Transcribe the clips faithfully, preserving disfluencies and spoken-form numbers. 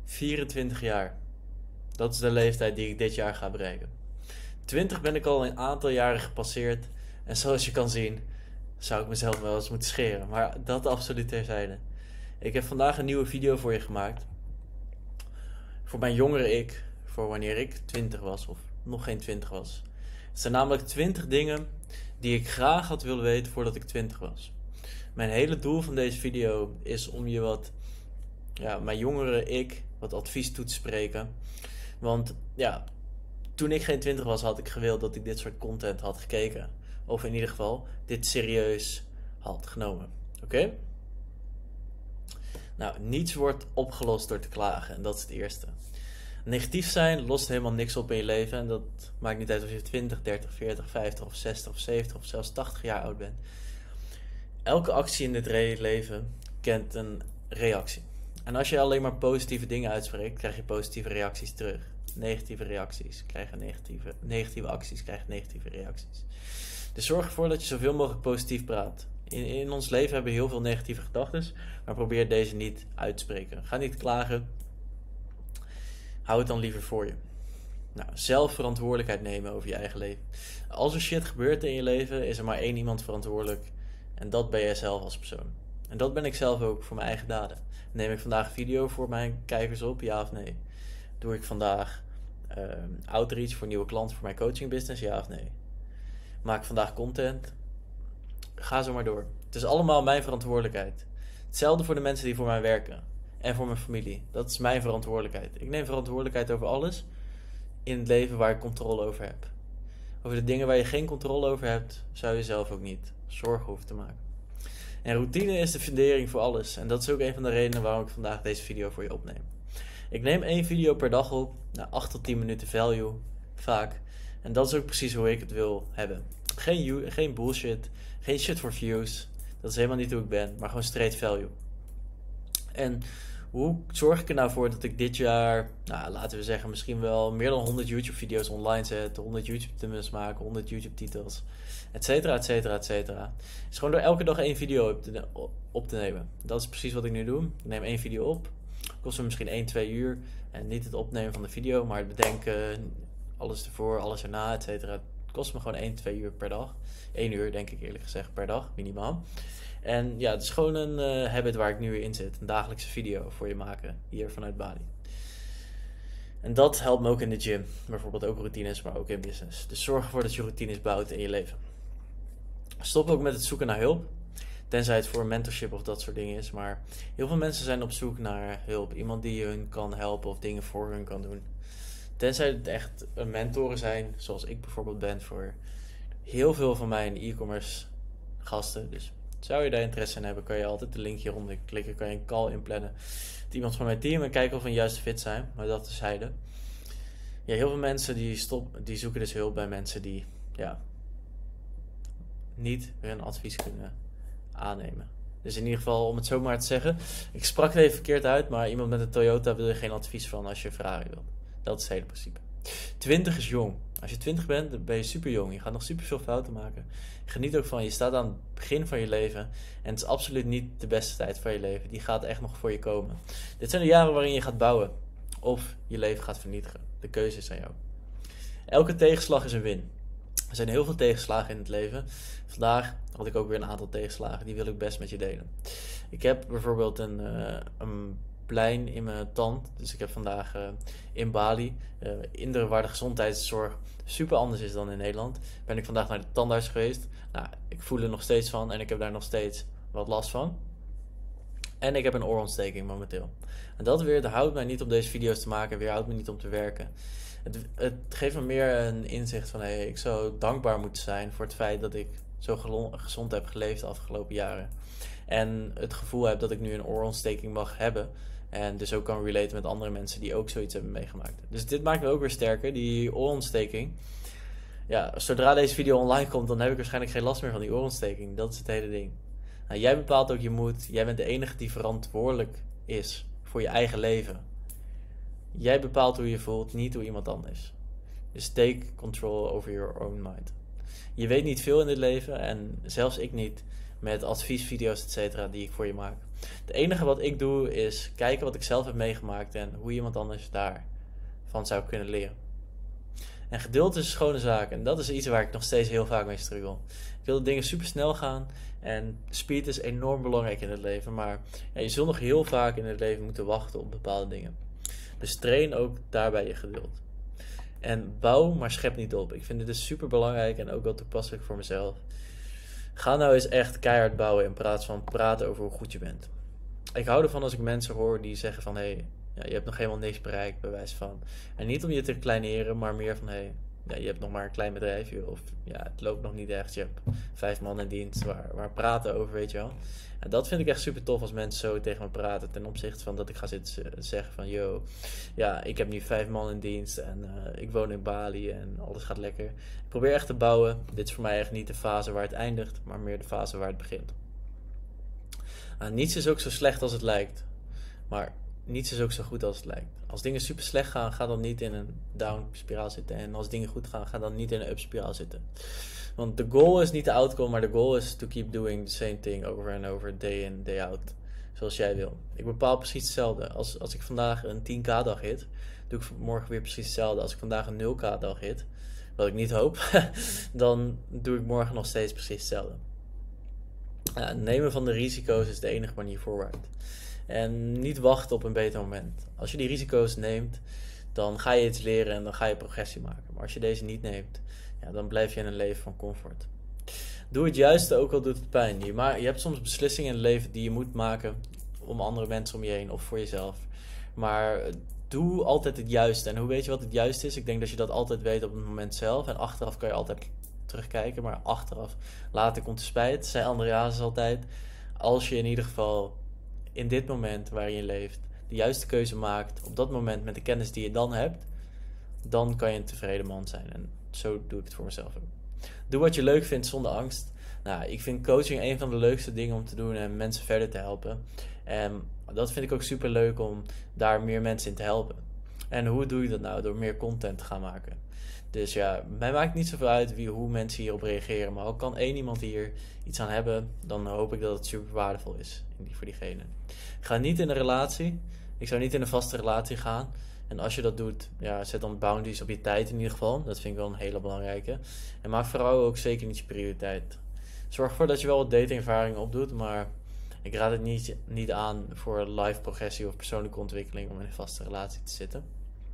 vierentwintig jaar. Dat is de leeftijd die ik dit jaar ga bereiken. twintig ben ik al een aantal jaren gepasseerd. En zoals je kan zien, zou ik mezelf wel eens moeten scheren. Maar dat absoluut terzijde. Ik heb vandaag een nieuwe video voor je gemaakt. Voor mijn jongere ik. Voor wanneer ik twintig was of nog geen twintig was. Het zijn namelijk twintig dingen die ik graag had willen weten voordat ik twintig was. Mijn hele doel van deze video is om je wat, ja, mijn jongere ik, wat advies toe te spreken. Want ja, toen ik geen twintig was, had ik gewild dat ik dit soort content had gekeken. Of in ieder geval, dit serieus had genomen. Oké? Okay? Nou, niets wordt opgelost door te klagen. En dat is het eerste. Negatief zijn lost helemaal niks op in je leven. En dat maakt niet uit of je twintig, dertig, veertig, vijftig of zestig of zeventig of zelfs tachtig jaar oud bent. Elke actie in dit leven kent een reactie. En als je alleen maar positieve dingen uitspreekt, krijg je positieve reacties terug. Negatieve reacties krijgen negatieve, negatieve acties krijgen negatieve reacties. Dus zorg ervoor dat je zoveel mogelijk positief praat. In, in ons leven hebben we heel veel negatieve gedachten, maar probeer deze niet uit te spreken. Ga niet klagen. Hou het dan liever voor je. Nou, zelf verantwoordelijkheid nemen over je eigen leven. Als er shit gebeurt in je leven, is er maar één iemand verantwoordelijk. En dat ben jij zelf als persoon. En dat ben ik zelf ook voor mijn eigen daden. Neem ik vandaag een video voor mijn kijkers op, ja of nee? Doe ik vandaag uh, outreach voor nieuwe klanten voor mijn coaching business, ja of nee? Maak ik vandaag content? Ga zo maar door. Het is allemaal mijn verantwoordelijkheid. Hetzelfde voor de mensen die voor mij werken. En voor mijn familie. Dat is mijn verantwoordelijkheid. Ik neem verantwoordelijkheid over alles in het leven waar ik controle over heb. Over de dingen waar je geen controle over hebt, zou je zelf ook niet zorgen hoeven te maken. En routine is de fundering voor alles. En dat is ook een van de redenen waarom ik vandaag deze video voor je opneem. Ik neem één video per dag op, na acht tot tien minuten value, vaak. En dat is ook precies hoe ik het wil hebben. Geen, geen bullshit, geen shit voor views. Dat is helemaal niet hoe ik ben, maar gewoon straight value. En hoe zorg ik er nou voor dat ik dit jaar, nou, laten we zeggen, misschien wel meer dan honderd YouTube video's online zet, honderd YouTube thumbnails maken, honderd YouTube titels, et cetera, et cetera, et cetera. Is gewoon door elke dag één video op te, op te nemen. Dat is precies wat ik nu doe. Ik neem één video op. Kost me misschien één, twee uur. En niet het opnemen van de video, maar het bedenken, alles ervoor, alles erna, et cetera. Het kost me gewoon één, twee uur per dag. één uur denk ik eerlijk gezegd per dag, minimaal. En ja, het is gewoon een uh, habit waar ik nu weer in zit. Een dagelijkse video voor je maken, hier vanuit Bali. En dat helpt me ook in de gym. Bijvoorbeeld ook routines, maar ook in business. Dus zorg ervoor dat je routines bouwt in je leven. Stop ook met het zoeken naar hulp. Tenzij het voor mentorship of dat soort dingen is. Maar heel veel mensen zijn op zoek naar hulp. Iemand die hun kan helpen of dingen voor hun kan doen. Tenzij het echt mentoren zijn, zoals ik bijvoorbeeld ben voor heel veel van mijn e-commerce gasten. Dus zou je daar interesse in hebben, kan je altijd de link hieronder klikken. Kan je een call inplannen met iemand van mijn team en kijken of we een juiste fit zijn. Maar dat terzijde. Ja, heel veel mensen die, stop, die zoeken dus hulp bij mensen die ja, niet hun advies kunnen aannemen. Dus in ieder geval, om het zo maar te zeggen, ik sprak het even verkeerd uit, maar iemand met een Toyota wil je geen advies van als je een Ferrari wilt. Dat is het hele principe. twintig is jong. Als je twintig bent, dan ben je super jong. Je gaat nog super veel fouten maken. Geniet ook van, je staat aan het begin van je leven. En het is absoluut niet de beste tijd van je leven. Die gaat echt nog voor je komen. Dit zijn de jaren waarin je gaat bouwen. Of je leven gaat vernietigen. De keuze is aan jou. Elke tegenslag is een win. Er zijn heel veel tegenslagen in het leven. Vandaag had ik ook weer een aantal tegenslagen. Die wil ik best met je delen. Ik heb bijvoorbeeld een, uh, een plein in mijn tand. Dus ik heb vandaag uh, in Bali, uh, in de waar de gezondheidszorg super anders is dan in Nederland, ben ik vandaag naar de tandarts geweest. Nou, ik voel er nog steeds van en ik heb daar nog steeds wat last van. En ik heb een oorontsteking momenteel. En dat weer, dat houdt mij niet om deze video's te maken, weer houdt me niet om te werken. Het, het geeft me meer een inzicht van, hey, ik zou dankbaar moeten zijn voor het feit dat ik zo gezond heb geleefd de afgelopen jaren. En het gevoel heb dat ik nu een oorontsteking mag hebben. En dus ook kan relaten met andere mensen die ook zoiets hebben meegemaakt. Dus dit maakt me ook weer sterker, die oorontsteking. Ja, zodra deze video online komt, dan heb ik waarschijnlijk geen last meer van die oorontsteking. Dat is het hele ding. Nou, jij bepaalt ook je moed. Jij bent de enige die verantwoordelijk is voor je eigen leven. Jij bepaalt hoe je voelt, niet hoe iemand anders. Dus take control over your own mind. Je weet niet veel in dit leven en zelfs ik niet. met adviesvideo's, et cetera, die ik voor je maak. Het enige wat ik doe is kijken wat ik zelf heb meegemaakt en hoe iemand anders daarvan zou kunnen leren. En geduld is een schone zaak en dat is iets waar ik nog steeds heel vaak mee struggle. Ik wil dat dingen super snel gaan en speed is enorm belangrijk in het leven, maar ja, je zult nog heel vaak in het leven moeten wachten op bepaalde dingen. Dus train ook daarbij je geduld. En bouw, maar schep niet op. Ik vind dit dus super belangrijk en ook wel toepasselijk voor mezelf. Ga nou eens echt keihard bouwen in plaats van praten over hoe goed je bent. Ik hou ervan als ik mensen hoor die zeggen van, hé, hey, ja, je hebt nog helemaal niks bereikt, bij wijze van. En niet om je te kleineren, maar meer van, hé, hey, ja, je hebt nog maar een klein bedrijfje. Of ja, het loopt nog niet echt. Je hebt vijf man in dienst waar, waar praten over, weet je wel. En dat vind ik echt super tof als mensen zo tegen me praten. Ten opzichte van dat ik ga zitten zeggen van, yo, ja, ik heb nu vijf man in dienst en uh, ik woon in Bali en alles gaat lekker. Ik probeer echt te bouwen. Dit is voor mij echt niet de fase waar het eindigt, maar meer de fase waar het begint. Uh, niets is ook zo slecht als het lijkt. Maar niets is ook zo goed als het lijkt. Als dingen super slecht gaan, ga dan niet in een down spiraal zitten. En als dingen goed gaan, ga dan niet in een up spiraal zitten. Want de goal is niet de outcome, maar de goal is to keep doing the same thing over and over, day in, day out. Zoals jij wil. Ik bepaal precies hetzelfde. Als, als ik vandaag een tien k dag hit, doe ik morgen weer precies hetzelfde. Als ik vandaag een nul k dag hit, wat ik niet hoop, dan doe ik morgen nog steeds precies hetzelfde. Ja, nemen van de risico's is de enige manier voorwaarts. En niet wachten op een beter moment. Als je die risico's neemt, dan ga je iets leren en dan ga je progressie maken. Maar als je deze niet neemt, ja, dan blijf je in een leven van comfort. Doe het juiste, ook al doet het pijn. Je, ma- je hebt soms beslissingen in het leven die je moet maken om andere mensen om je heen of voor jezelf. Maar doe altijd het juiste. En hoe weet je wat het juiste is? Ik denk dat je dat altijd weet op het moment zelf. En achteraf kan je altijd terugkijken. Maar achteraf, later komt de spijt. Zei Andreas altijd. Als je in ieder geval in dit moment waarin je leeft de juiste keuze maakt, op dat moment met de kennis die je dan hebt, dan kan je een tevreden man zijn. En zo doe ik het voor mezelf ook. Doe wat je leuk vindt zonder angst. Nou, ik vind coaching een van de leukste dingen om te doen en mensen verder te helpen. En dat vind ik ook super leuk om daar meer mensen in te helpen. En hoe doe je dat nou? Door meer content te gaan maken. Dus ja, mij maakt niet zoveel uit wie, hoe mensen hierop reageren. Maar ook kan één iemand hier iets aan hebben, dan hoop ik dat het super waardevol is voor diegene. Ga niet in een relatie. Ik zou niet in een vaste relatie gaan. En als je dat doet, ja, zet dan boundaries op je tijd in ieder geval. Dat vind ik wel een hele belangrijke. En maak vrouwen ook zeker niet je prioriteit. Zorg ervoor dat je wel wat datingervaring opdoet, maar ik raad het niet, niet aan voor life progressie of persoonlijke ontwikkeling om in een vaste relatie te zitten.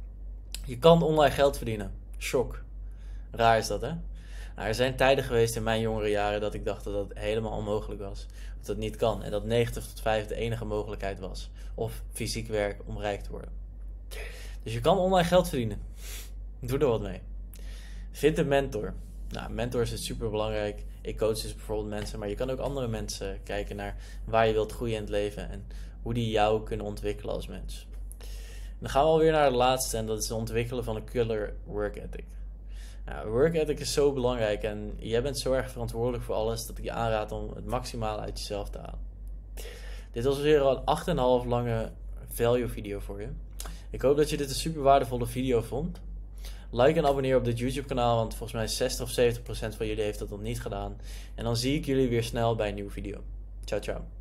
Je kan online geld verdienen. Shock. Raar is dat, hè? Nou, er zijn tijden geweest in mijn jongere jaren dat ik dacht dat dat helemaal onmogelijk was. Dat dat niet kan. En dat negentig tot vijf de enige mogelijkheid was. Of fysiek werk om rijk te worden. Dus je kan online geld verdienen. Doe er wat mee. Vind een mentor. Nou, mentors is super belangrijk. Ik coach dus bijvoorbeeld mensen, maar je kan ook andere mensen kijken naar waar je wilt groeien in het leven en hoe die jou kunnen ontwikkelen als mens. En dan gaan we alweer naar het laatste en dat is het ontwikkelen van een killer work ethic. Nou, work ethic is zo belangrijk en jij bent zo erg verantwoordelijk voor alles dat ik je aanraad om het maximale uit jezelf te halen. Dit was weer een acht komma vijf lange value video voor je. Ik hoop dat je dit een super waardevolle video vond. Like en abonneer op dit YouTube kanaal, want volgens mij zestig of zeventig procent van jullie heeft dat nog niet gedaan. En dan zie ik jullie weer snel bij een nieuwe video. Ciao, ciao.